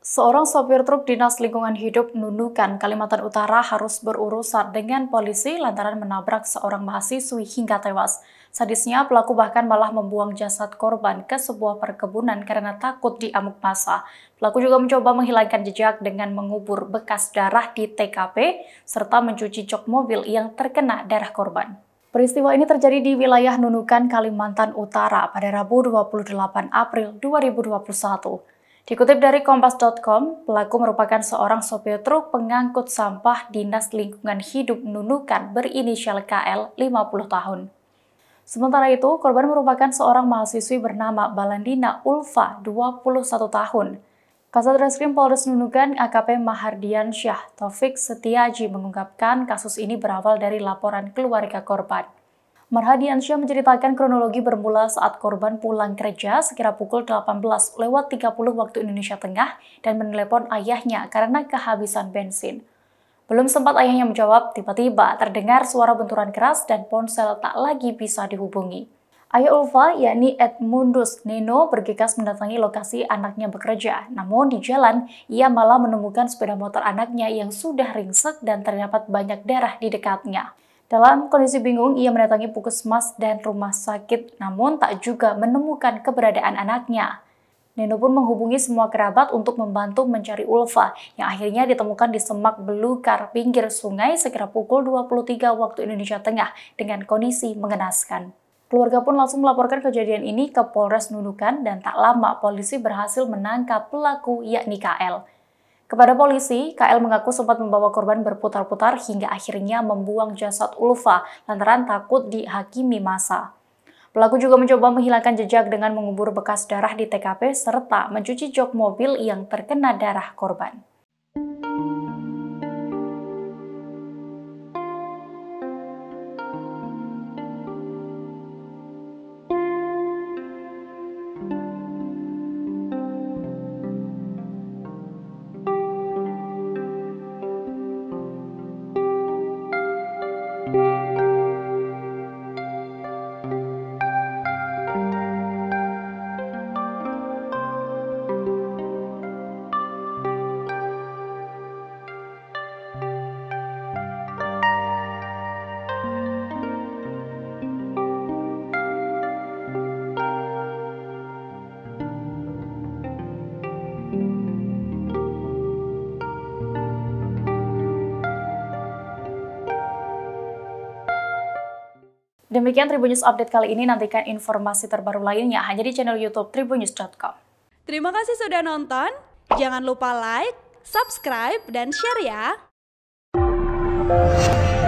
Seorang sopir truk Dinas Lingkungan Hidup Nunukan, Kalimantan Utara harus berurusan dengan polisi lantaran menabrak seorang mahasiswi hingga tewas. Sadisnya, pelaku bahkan malah membuang jasad korban ke sebuah perkebunan karena takut diamuk massa. Pelaku juga mencoba menghilangkan jejak dengan mengubur bekas darah di TKP, serta mencuci jok mobil yang terkena darah korban. Peristiwa ini terjadi di wilayah Nunukan, Kalimantan Utara pada Rabu 28 April 2021. Dikutip dari Kompas.com, pelaku merupakan seorang sopir truk pengangkut sampah Dinas Lingkungan Hidup Nunukan berinisial KL 50 tahun. Sementara itu, korban merupakan seorang mahasiswi bernama Balandina Ulfa 21 tahun. Kasat Reskrim Polres Nunukan AKP Mahardian Syah Taufik Setiaji mengungkapkan kasus ini berawal dari laporan keluarga korban. Marhadiansyah menceritakan kronologi bermula saat korban pulang kerja sekira pukul 18.30 waktu Indonesia Tengah dan menelepon ayahnya karena kehabisan bensin. Belum sempat ayahnya menjawab, tiba-tiba terdengar suara benturan keras dan ponsel tak lagi bisa dihubungi. Ayah Ulfa, yakni Edmundus Neno, bergegas mendatangi lokasi anaknya bekerja. Namun di jalan, ia malah menemukan sepeda motor anaknya yang sudah ringsek dan terdapat banyak darah di dekatnya. Dalam kondisi bingung, ia mendatangi puskesmas dan rumah sakit, namun tak juga menemukan keberadaan anaknya. Neno pun menghubungi semua kerabat untuk membantu mencari Ulfa, yang akhirnya ditemukan di semak belukar pinggir sungai sekira pukul 23 waktu Indonesia Tengah dengan kondisi mengenaskan. Keluarga pun langsung melaporkan kejadian ini ke Polres Nunukan dan tak lama polisi berhasil menangkap pelaku yakni KL. Kepada polisi, KL mengaku sempat membawa korban berputar-putar hingga akhirnya membuang jasad Ulfa lantaran takut dihakimi massa. Pelaku juga mencoba menghilangkan jejak dengan mengubur bekas darah di TKP serta mencuci jok mobil yang terkena darah korban. Demikian Tribun News Update kali ini, nantikan informasi terbaru lainnya hanya di channel YouTube tribunnews.com. Terima kasih sudah nonton, jangan lupa like, subscribe, dan share ya!